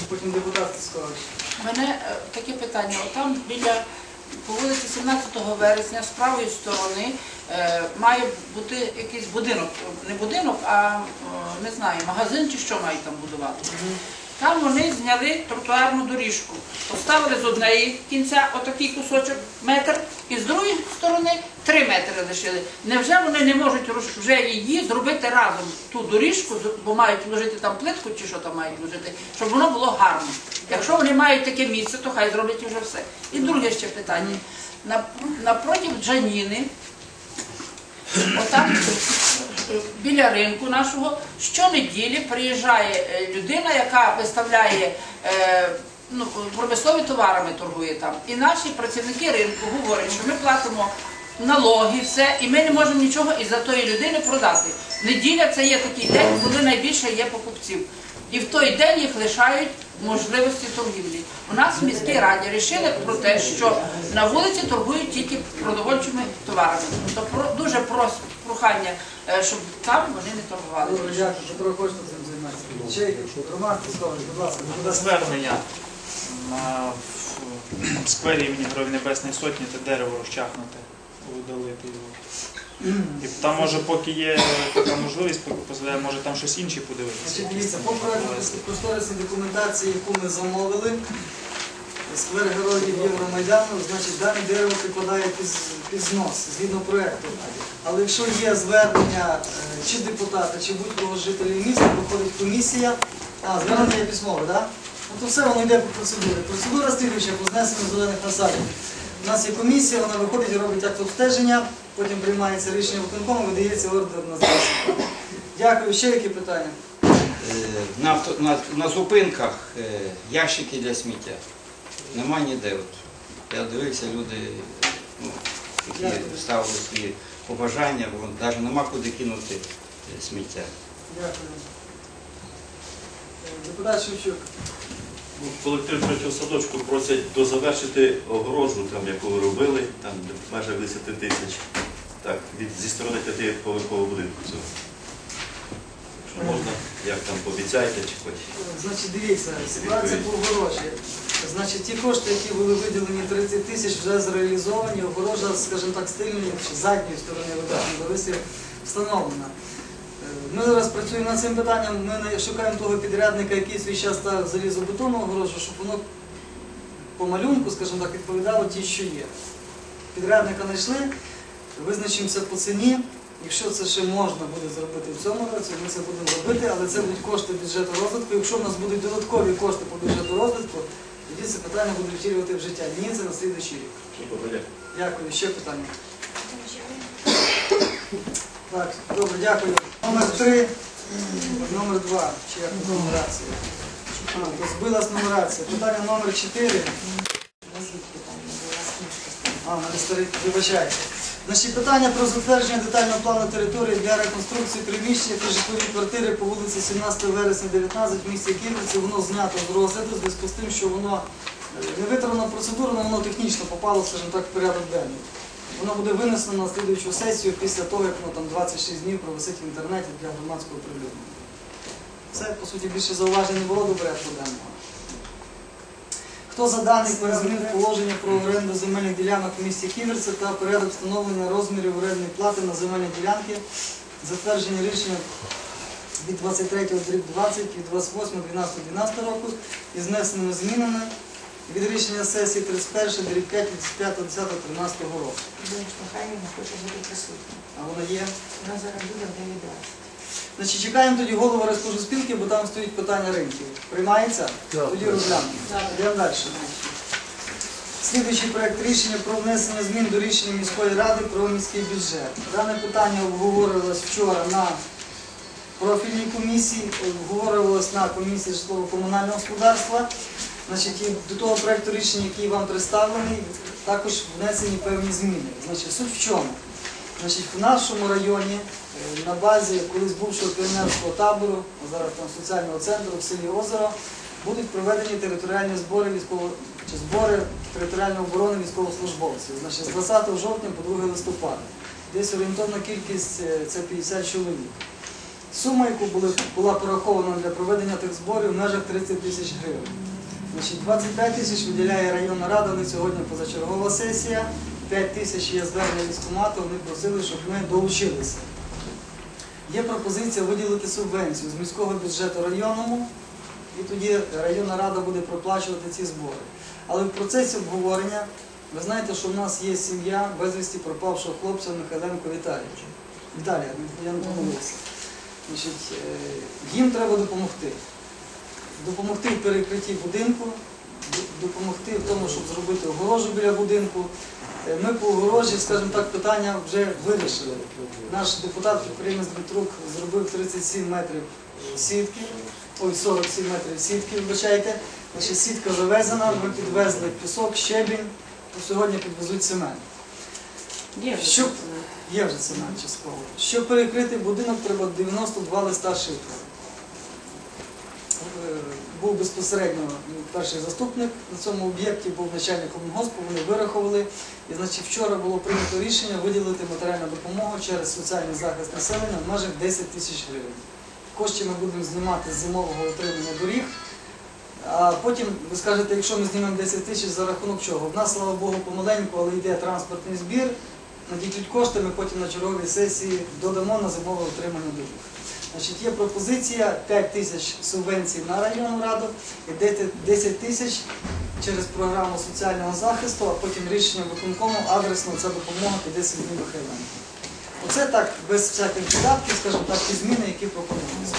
потім депутат Скорович. У мене таке питання. Там біля по вулиці 17 вересня з правої сторони має бути якийсь будинок, не будинок, а не знаю, магазин чи що мають там будувати. Там вони зняли тротуарну доріжку, поставили з однієї кінця отакий кусочок метр, і з другої сторони 3 метри лишили. Невже вони не можуть вже її зробити разом, ту доріжку, бо мають вложити там плитку чи що там мають вложити, щоб воно було гарно. Якщо вони мають таке місце, то хай зроблять вже все. І друге ще питання. Напроти Джаніни, отам біля ринку нашого, щонеділі приїжджає людина, яка виставляє, промислові товарами торгує там. І наші працівники ринку говорять, що ми платимо налоги, все, і ми не можемо нічого із-за тої людини продати. Неділя – це є такий день, коли найбільше є покупців. І в той день їх лишають можливості торгівлі. У нас в міській раді вирішили про те, що на вулиці торгують тільки продовольчими товарами. Тобто дуже прохання, щоб там вони не торгували. Добре, дякую, що трохи хочете цим займатися. Ще якщо, Роман Піскович, будь ласка. Звернення в сквері імені Героїв Небесної Сотні те дерево розчахнути, удалити його. І там, може, поки є така можливість, може там щось інше подивитися. Дивіться, по проектно-кошторисній документації, яку ми замовили, сквер Героїв Євромайдану, значить, дане дерево припадає під знос, згідно проєкту. Але якщо є звернення чи депутата, чи будь-кого з жителів міста, проходить комісія, звернення є письмове, так? То все воно йде по процедурі. Процедура слідуюча по знесенню зелених насаджень. У нас є комісія, вона виходить і робить акт обстеження, потім приймається рішення виконкому, видається ордер на знесення. Дякую. Ще які питання? На зупинках ящики для сміття. Нема ніде. Я дивився, люди які ставили свої побажання, бо навіть нема куди кинути сміття. Дякую. Депутат Шевчук. Колектив 3-го садочку просять дозавершити огорожу, яку ви робили, там в межах 10 тисяч, зі сторони 5-поверхового будинку цього. Якщо можна, як там пообіцяєте, чи хоч. Значить, дивіться, ситуація по огорожі. Значить, ті кошти, які були виділені 30 тисяч, вже зреалізовані, огорожа, скажімо так, з тильної, чи задньої сторони висів встановлена. Ми зараз працюємо над цим питанням, ми шукаємо того підрядника, який свій час ставив залізобетонну огорожу, щоб воно по малюнку, скажімо так, відповідало ті, що є. Підрядника знайшли, визначимося по ціні. Якщо це ще можна буде зробити в цьому році, ми це будемо робити, але це будуть кошти бюджету розвитку. Якщо в нас будуть додаткові кошти по бюджету розвитку, тоді це питання буде втілювати в життя. Ні, це на слідуючий рік. Дякую. Ще питання? Так, добре, дякую. Номер 3, номер 2, чи як нумерація? Збилась нумерація. Питання номер 4. Вибачайте. Значить, питання про затвердження детального плану території для реконструкції приміщення та житлові квартири по вулиці 17 вересня 19 в місті Ківерці. Воно знято з розгляду, в зв'язку з тим, що воно не витримано процедуру, але воно технічно попало, скажімо так, в порядок денний. Воно буде винесено на слідуючу сесію після того, як воно там 26 днів провисить в інтернеті для громадського оприлюднення. Це, по суті, більше зауважень не було до порядку денного. Хто за даний проект змін положення про оренду земельних ділянок в місті Ківерці та порядок встановлення розмірів орендної плати на земельні ділянки, затвердження рішення від 23.20 від 28.12.12 року із внесеними змінами від рішення сесії 31.5 від 5.10.13 року. Михайлівна хоче бути присутня. А вона є? Вона зараз буде в 9:20. Значить, чекаємо тоді голову розпоживспілки, бо там стоїть питання ринків. Приймається? Тоді розглянемо. Йдемо далі. Слідуючий проект рішення про внесення змін до рішення міської ради про міський бюджет. Дане питання обговорювалось вчора на профільній комісії, обговорювалось на комісії житлово-комунального господарства. Значить, і до того проекту рішення, який вам представлений, також внесені певні зміни. Значить, суть в чому? Значить, в нашому районі на базі колись бувшого піонерського табору, зараз там соціального центру в селі Озеро, будуть проведені територіальні збори збори територіальної оборони військовослужбовців. Значить, з 20 жовтня по 2 листопада. Десь орієнтовна кількість це 50 чоловік. Сума, яку була порахована для проведення тих зборів в межах 30 тисяч гривень. Значить, 25 тисяч виділяє районна рада, на сьогодні позачергова сесія, 5 тисяч є звернення військкомату, вони просили, щоб ми долучилися. Є пропозиція виділити субвенцію з міського бюджету районному, і тоді районна рада буде проплачувати ці збори. Але в процесі обговорення, ви знаєте, що в нас є сім'я безвісті пропавшого хлопця Михайленко Віталія. Віталія, я не помилився. Значить, їм треба допомогти. Допомогти в перекритті будинку, допомогти в тому, щоб зробити огорожу біля будинку. Ми по огорожі, скажімо так, питання вже вирішили. Наш депутат-підприємець Дмитрук зробив 37 метрів сітки, 47 метрів сітки, вибачайте. Значить, сітка завезена, ми підвезли пісок, щебінь, сьогодні підвезуть цемент. Є вже цемент частково. Щоб перекрити будинок, треба 92 листа шифру. Був безпосередньо перший заступник на цьому об'єкті, був начальник комунгоспу, вони вирахували. І, значить, вчора було прийнято рішення виділити матеріальну допомогу через соціальний захист населення в межах 10 тисяч гривень. Кошти ми будемо знімати з зимового отримання доріг. А потім, ви скажете, якщо ми знімемо 10 тисяч, за рахунок чого? В нас, слава Богу, помаленьку, але йде транспортний збір. Надійдуть кошти, ми потім на черговій сесії додамо на зимове отримання доріг. Значить, є пропозиція 5 тисяч субвенцій на районну раду і 10 тисяч через програму соціального захисту, а потім рішення виконкому адресно ця допомога піде сім'ї Михайленко. Оце так, без всяких додатків, скажімо так, ті зміни, які пропонуються.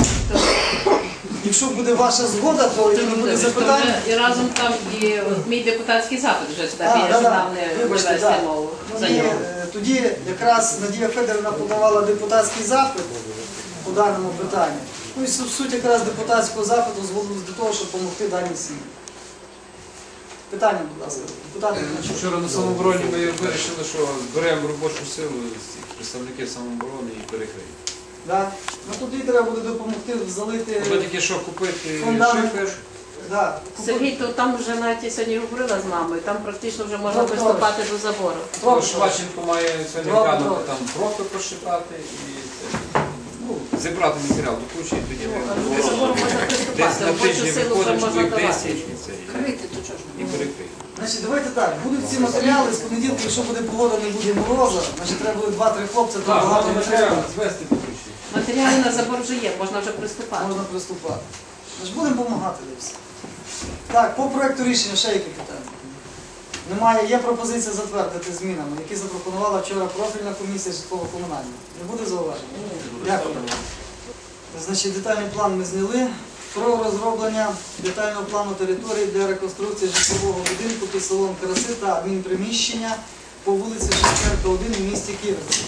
Якщо буде ваша згода, то і не буде запитання. І разом там і мій депутатський запит вже сюди піде, щоб нам не вивести мову за нього. Тоді якраз Надія Федорівна подавала депутатський запит по даному питанню. Ну і суть якраз депутатського запиту зводилась до того, щоб допомогти даній сім'ї. Питання, будь ласка. Депутати, Вчора на самообороні ми вирішили, що беремо робочу силу з представників самооборони і перекриємо. да? Ну тоді треба буде допомогти залити Ми тільки що купити фундамент. шифер. Да. Сергій, то там вже навіть я сьогодні говорила з мамою, там практично вже можна приступати до забору. Шваченко має сьогодні глянути, там профи прочитати і зібрати матеріал до кучі, і тоді До забору можна десь приступати, на робочу тиждень силу вже виходить можна чоловік 10 давати. Крити, то чого ж і перекриємо. Значить, давайте так, будуть ці матеріали з понеділка, якщо буде погода, не буде мороза, значить треба буде 2-3 хлопця, то багато не треба. звести до кучі. Матеріали на забор вже є, можна вже приступати. Можна приступати. Значить, будемо допомагати десь. Так, по проекту рішення ще які питання? Немає, є пропозиція затвердити змінами, які запропонувала вчора профільна комісія житлово-комунальна. Не буде зауважень? Дякую. Значить, детальний план ми зняли. Про розроблення детального плану території для реконструкції житлового будинку під селом Краси та адмінприміщення по вулиці Шевченка, 1 в місті Ківерці.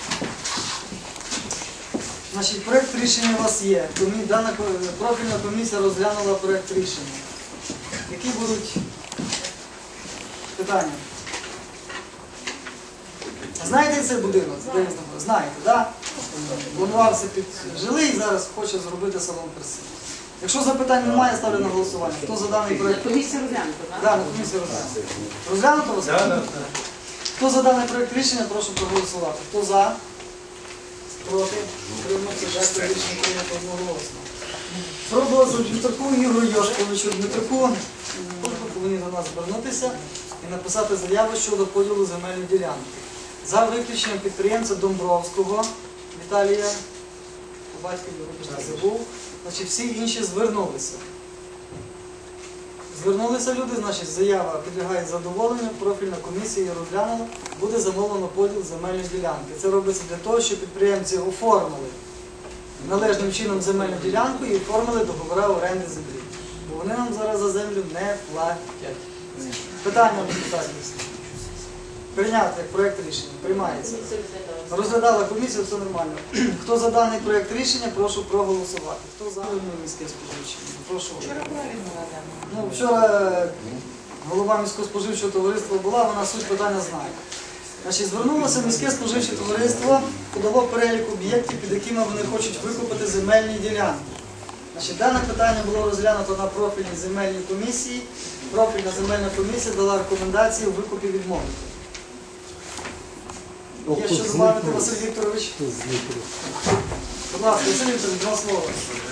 Значить, проект рішення у вас є. Дана профільна комісія розглянула проект рішення. Які будуть питання? Знаєте цей будинок? Де він знаходиться? Знаєте, так? Планувався під жилий і зараз хоче зробити салон краси. Якщо запитань немає, ставлю на голосування. Хто за даний проект? Комісія розглянута, так? Так, на комісії розглянути. Розглянуто вас? Так. Хто за даний проект рішення, прошу проголосувати. Хто за? Проти? Утримався. Дякую, рішення прийнято одноголосно. Про дозвіл Дмитруку Ігорю Йошковичу. Дмитруку повинні до нас звернутися і написати заяву щодо поділу земельної ділянки. За виключенням підприємця Домбровського Віталія, по батькові, вибачте, забув, значить всі інші звернулися. Звернулися люди, значить заява підлягає задоволенню, профільна комісія її розглянула, буде замовлено поділ земельної ділянки. Це робиться для того, щоб підприємці оформили належним чином земельну ділянку і оформили договори оренди землі. Бо вони нам зараз за землю не платять. Питання до депутатів. Прийняти як проєкт рішення. Приймається. Розглядала комісія, все нормально. Хто за даний проєкт рішення, прошу проголосувати. Хто за міське споживчення? Прошу. Вчора голова міського споживчого товариства була, вона суть питання знає. Значить, звернулося міське споживче товариство, подало перелік об'єктів, під якими вони хочуть викупити земельні ділянки. Значить, дане питання було розглянуто на профільній земельній комісії. Профільна земельна комісія дала рекомендації у викупі відмовити. Є що добавити, Василь Вікторович? Будь ласка, Василь Вікторович, два слова.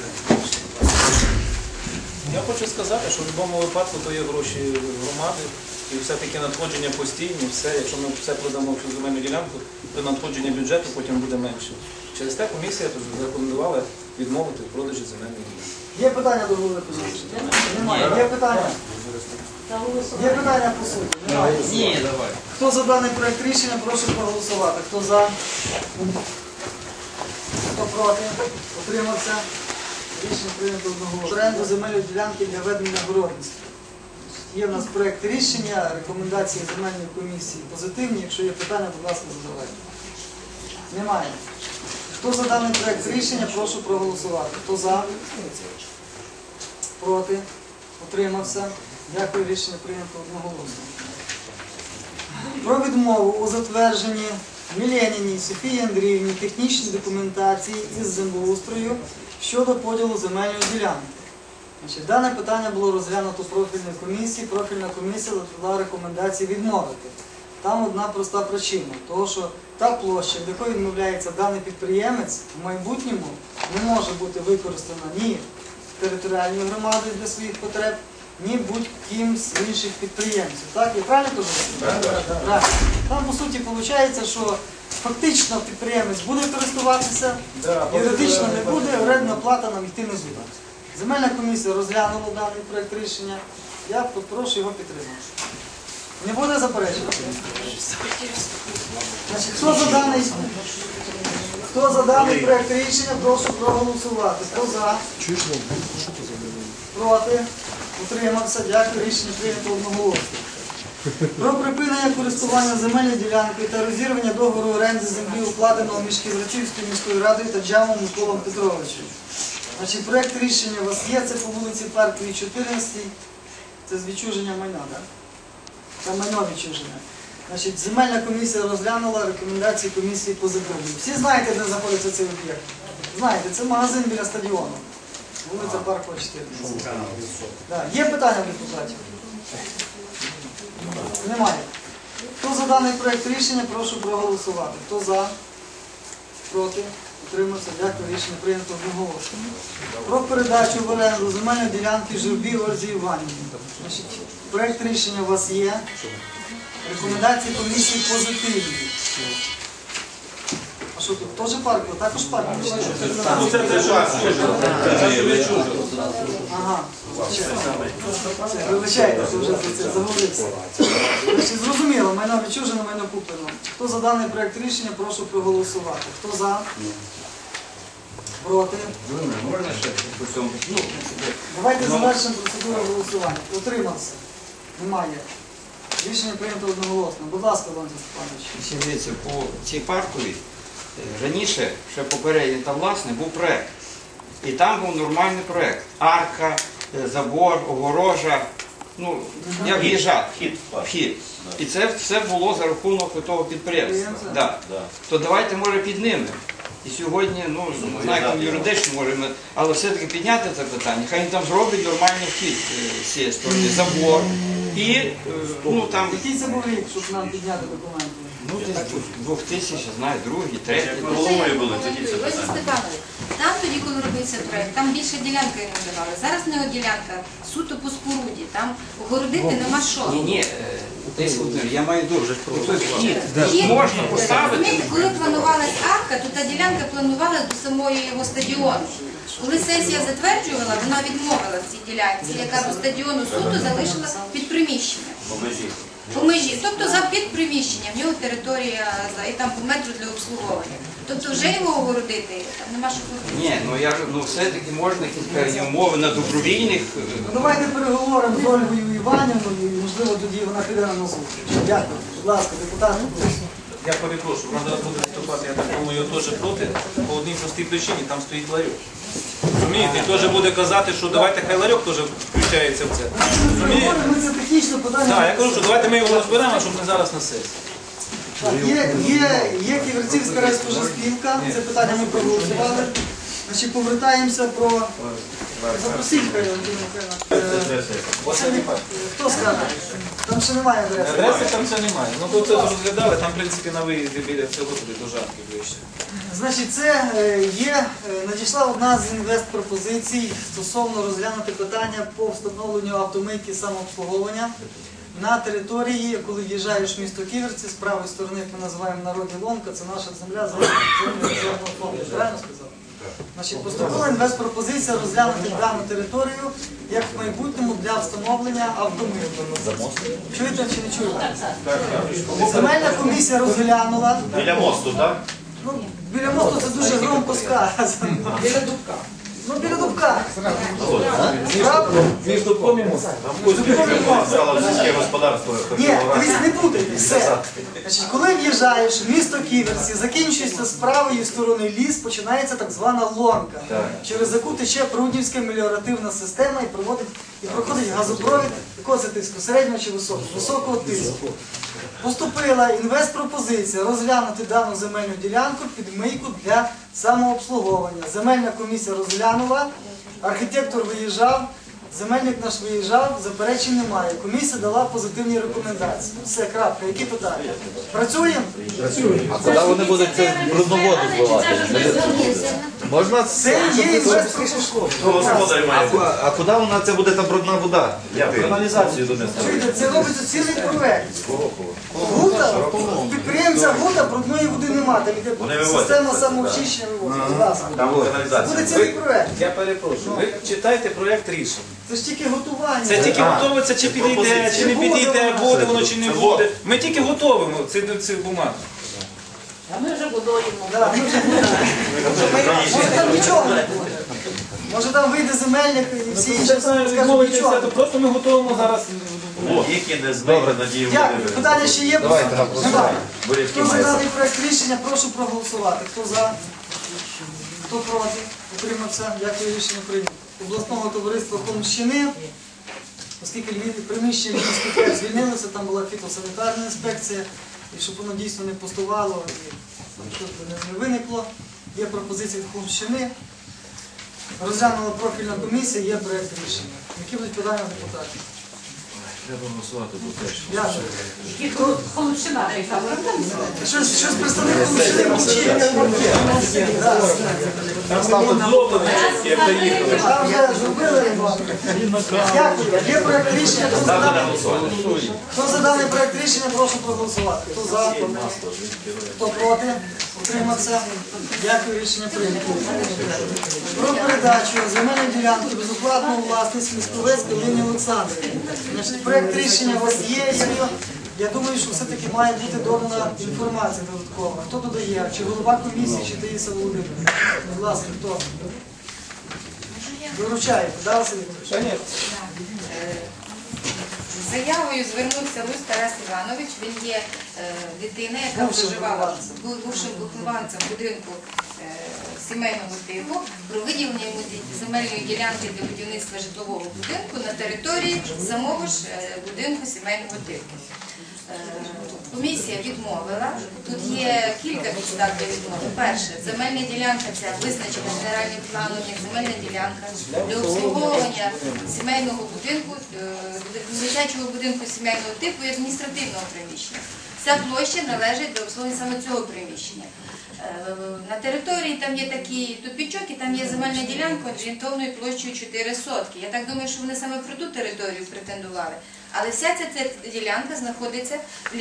Я хочу сказати, що в будь-якому випадку то є гроші громади і все-таки надходження постійні, все, якщо ми все продамо всю земельну ділянку, то надходження бюджету потім буде менше. Через те комісія рекомендувала відмовити в продажі земельної ділянки. Є питання до голови комісії? Немає. Є питання? Є питання по суті? Немає. Ні, давай. Хто за даний проект рішення, прошу проголосувати. Хто за? Хто проти? Утримався? Рішення прийнято одноголосно. Оренду земельної ділянки для ведення городництва. Є в нас проект рішення, рекомендації земельної комісії позитивні. Якщо є питання, будь ласка, задавайте. Немає. Хто за даний проект рішення, прошу проголосувати. Хто за? Проти? Утримався? Дякую, рішення прийнято одноголосно. Про відмову у затвердженні Міленіній Софії Андріївні технічної документації із землеустрою щодо поділу земельної ділянки. Значить, дане питання було розглянуто профільною комісією. Профільна комісія дала рекомендації відмовити. Там одна проста причина, того що та площа, до якої відмовляється даний підприємець, в майбутньому не може бути використана ні територіальною громадою для своїх потреб, ні будь-ким з інших підприємців. Так, я правильно кажу? Так. Там, по суті, виходить, що фактично підприємець буде користуватися, юридично не буде, орендна плата нам йти не буде. Земельна комісія розглянула даний проект рішення, я прошу його підтримати. Не буде заперечень? Значить, хто за даний проект рішення, прошу проголосувати. Хто за? Проти? Утримався. Дякую. Рішення прийнято одноголосно. Про припинення користування земельною ділянкою та розірвання договору оренди землі, укладеного між Ківерцівською міською радою та Джамом Миколом Петровичем. Значить, проект рішення у вас є, це по вулиці Парковій, 14, це з відчуження майна, так? Це майно відчуження. Значить, земельна комісія розглянула, рекомендації комісії позитивні. Всі знаєте, де знаходиться цей об'єкт? Знаєте, це магазин біля стадіону. Вулиця Паркова, 14. Да. Є питання депутатів? Немає. Хто за даний проект рішення, прошу проголосувати. Хто за? Проти? Утримався. Дякую. Рішення прийнято одноголосно. Про передачу в оренду земельної ділянки Журбі Ользі Іванівні. Значить, проект рішення у вас є. Рекомендації комісії позитивні. А що тут? Теж парк? Також парк? Ага. Вибачайте, що вже за це заговорився. Значить, зрозуміло, майно відчужено, майно куплено. Хто за даний проект рішення, прошу проголосувати. Хто за? Проти? Можна ще по цьому? Давайте завершимо процедуру голосування. Утримався? Немає. Рішення прийнято одноголосно. Будь ласка, Леонтій Степанович. Дивіться, по цій парковій раніше, ще попередній та власне, був проект. І там був нормальний проект. Арка, забор, огорожа, ну, як в'їжджати, вхід. І це все було за рахунок того підприємства. Да. То давайте, може, піднімемо. І сьогодні, ну, не знаю, як юридично можемо, але все-таки підняти це питання. Хай він там зробить нормальний вхід з цієї сторони, забор. І, ну, там... Який це був рік, щоб нам підняти документи? Ну, десь 2000, знаю, другий, третій. Як ви головою були, тоді це Леся питання. Степанович, там тоді, коли робився проєкт, там більше ділянки не давали. Зараз не ділянка, суто по споруді, там огородити нема що. Ні, я маю дуже. Є, Можна поставити. розумієте, коли планувалась арка, то та ділянка планувалась до самої його стадіону. Коли сесія затверджувала, вона відмовила в цій ділянці, яка до стадіону суто залишила під приміщенням. По межі, тобто за під приміщенням, в нього територія і там по метру для обслуговування. Тобто вже його огородити, там нема що робити. Ні, все-таки можна якісь умови на добровільних. Ну, давайте переговоримо з Ольгою Іванівною, і, можливо, тоді вона піде на зустріч. Дякую. Будь ласка, депутат. Я перепрошую, вона зараз буде виступати, я так думаю, теж проти, по одній простій причині, там стоїть ларьок. Розумієте, і теж буде казати, що давайте хай ларьок теж включається в це. Розумієте? Ми це технічне питання. Так, я кажу, що давайте ми його розберемо, щоб не зараз на сесії. Так, є Ківерцівська райспоживспілка, це питання ми проголосували. Значить, повертаємося про... Запросіть, хай Валентина Михайлівна. адреса. Хто скаже? Там ще немає адреси. Адреси там ще немає. Ну тут це розглядали, там в принципі на виїзді біля цього туди до Жарки ближче. Значить, це надійшла одна з інвестпропозицій стосовно розглянути питання по встановленню автомийки самообслуговування на території, коли в'їжджаєш в місто Ківерці, з правої сторони, як ми називаємо в народі Ломка, це наша земля, земля резервного фонду. Правильно сказав? Значить, поступила інвестпропозиція розглянути дану територію як в майбутньому для встановлення автомийки. Чуєте чи не чуєте? Земельна комісія розглянула. Біля мосту, так? Ну, біля мосту це дуже громко сказано. Біля Дубка. Ну, біля Дубка. Правда? Між Дубком і мостом. Там Кузьківське стало сільське господарство. Ні, дивіться, не путайте, все. Значить, коли в'їжджаєш в місто Ківерці, закінчується з правої сторони ліс, починається так звана ломка, через яку тече Пруднівська меліоративна система і проходить газопровід якого це тиску, середнього чи високого? Високого тиску. Поступила інвестпропозиція розглянути дану земельну ділянку під мийку для самообслуговування. Земельна комісія розглянула, архітектор виїжджав, земельник наш виїжджав, заперечень немає. Комісія дала позитивні рекомендації. Все, крапка. Які питання? Працюємо? А куди вони будуть цю брудну воду зливати? Можна Це є інвестпропозиція. Господар має. А куди вона це буде та брудна вода? Каналізацію донести. Чуєте, це робиться цілий проект. Гута, у підприємця Гута брудної води немає. Там іде Вони вивозять. система самоочищення вивозить. Будь ласка. Там Буде каналізація. цілий проект. Я перепрошую, ви читайте проєкт рішень. Це ж тільки готування. Це тільки готовиться, чи підійде, чи не підійде, буде воно чи не буде. Ми тільки готовимо ці бумаги. А ми вже будуємо. Да, ми вже будемо. Може там нічого не буде. Може там вийде земельник і всі інші скажуть Відмовитися, нічого. то просто ми готуємо зараз. Тільки не збили надію. Дякую. Питання ще є? Давайте нам Немає. Бурячки Хто за має. даний проект рішення, прошу проголосувати. Хто за? Хто проти? Утримався. Дякую, рішення прийнято. Обласного товариства Холмщини, оскільки приміщення Львівських ТЕЦ звільнилося, там була фітосанітарна інспекція, і щоб воно дійсно не пустувало і щось не виникло, є пропозиція від Холмщини. Розглянула профільна комісія, є проект рішення. Які будуть питання депутатів? Треба голосувати тут теж. Дякую. Які Холмщина прийшла. Щось представник Холмщини мовчить. Там зроблено, як доїхали. Там вже зробили ремонт. Дякую. Є проект рішення. Хто за даний проект рішення, прошу проголосувати. Хто за? Хто проти? Утримався. Дякую, рішення прийнято. Про передачу земельної ділянки безоплатну у власність Місковець Галині Олександрівні. Значить, проект рішення у вас є. Я думаю, що все-таки має бути додана інформація додаткова. Хто додає? Чи голова комісії, чи Таїса Володимирівна? Будь ласка, хто? Виручаєте, да, Василь Вікторович? З заявою звернувся Русь Тарас Іванович. Він є дитина, яка проживала бувшим вихованцем будинку сімейного типу про виділення йому земельної ділянки для будівництва житлового будинку на території самого ж будинку сімейного типу. Комісія відмовила. Тут є кілька підстав для відмови. Перше, земельна ділянка ця визначена генеральним планом як земельна ділянка для обслуговування сімейного будинку, дитячого будинку сімейного типу і адміністративного приміщення. Ця площа належить до обслуговування саме цього приміщення. На території там є такий тупічок і там є земельна ділянка орієнтовною площею 4 сотки. Я так думаю, що вони саме про ту територію претендували. Але вся ця ділянка знаходиться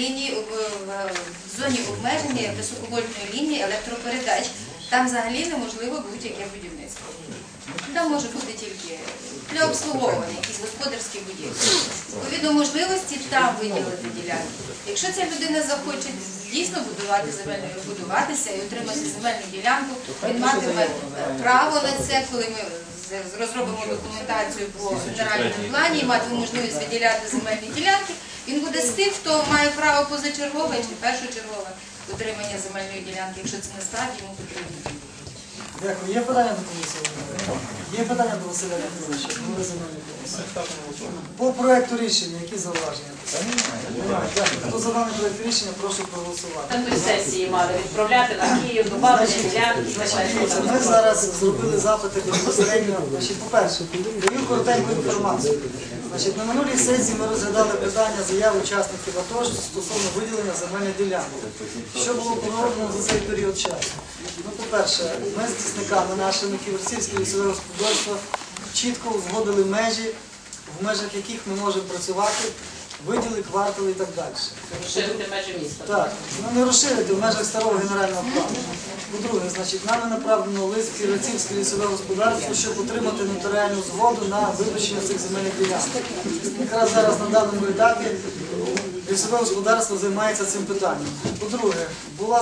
в зоні обмеження високовольтної лінії електропередач. Там взагалі неможливо будь-яке будівництво. Там може бути тільки для обслуговування, якісь господарські будівлі. Відповідно можливості там виділити ділянки. Якщо ця людина захоче дійсно будуватися і отримати земельну ділянку, він матиме право на це, коли ми розробимо документацію по генеральному плані і матиме можливість виділяти земельні ділянки, він буде з тих, хто має право позачергове чи першочергове отримання земельної ділянки, якщо це насправді йому потрібно. Дякую. Є питання до комісії? Є питання до Василя Вікторовича? Голови земельної комісії? По проекту рішення, які зауваження? Немає. Дякую. Хто за даний проект рішення, прошу проголосувати. Там до сесії мали відправляти на Київ, добавлення ділянки. Значить, дивіться, ми зараз зробили запити безпосередньо. По-перше, дають коротеньку інформацію. Значить, на минулій сесії ми розглядали питання заяви учасників АТО стосовно виділення земельних ділянок. Що було пороблено за цей період часу? Ну, по-перше, ми з лісниками нашими Ківерцівське лісове господарство чітко узгодили межі, в межах яких ми можемо працювати, виділи квартали і так далі. Розширити межі міста. Так, ну не розширити в межах старого генерального плану. По-друге, значить, нами направлено лист в Ківерцівське лісове господарство, щоб отримати нотаріальну згоду на вилучення цих земельних ділянок. Якраз зараз на даному етапі лісове господарство займається цим питанням. По-друге, була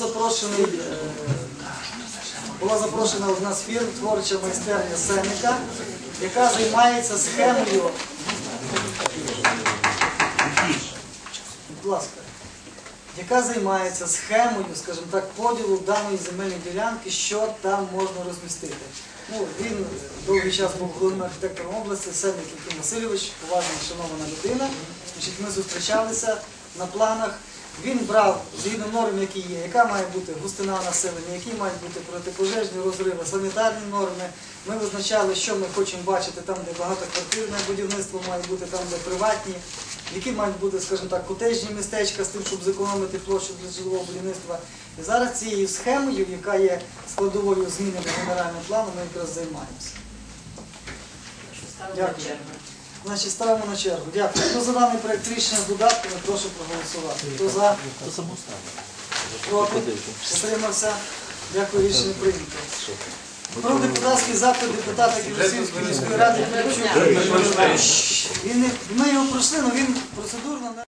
запрошена одна з фірм, творча майстерня Сенека, яка займається схемою. Будь ласка. Яка займається схемою, скажімо так, поділу даної земельної ділянки, що там можна розмістити. Ну, він довгий час був головним архітектором області, Сенник Євген Васильович, поважна, шанована людина. Значить, ми зустрічалися на планах. Він брав, згідно норм, які є, яка має бути густина населення, які мають бути протипожежні розриви, санітарні норми. Ми визначали, що ми хочемо бачити там, де багатоквартирне будівництво має бути, там, де приватні, які мають бути, скажімо так, котеджні містечка з тим, щоб зекономити площу для житлового будівництва. І зараз цією схемою, яка є складовою зміни до генерального плану, ми якраз займаємося. Дякую. Значить, ставимо на чергу. Дякую. Хто за даний проєкт рішення з додатками, прошу проголосувати. Хто за? Проти? Утримався? Дякую, рішення прийнято. Про депутатський запит депутата Ківерцівської міської ради. Ми його пройшли, але він процедурно не...